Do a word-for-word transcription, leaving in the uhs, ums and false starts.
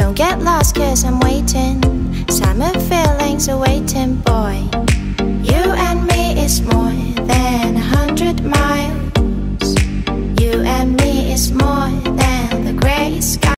Don't get lost cause I'm waiting. Summer feelings are waiting, boy. You and me is more than a hundred miles. You and me is more than the gray sky.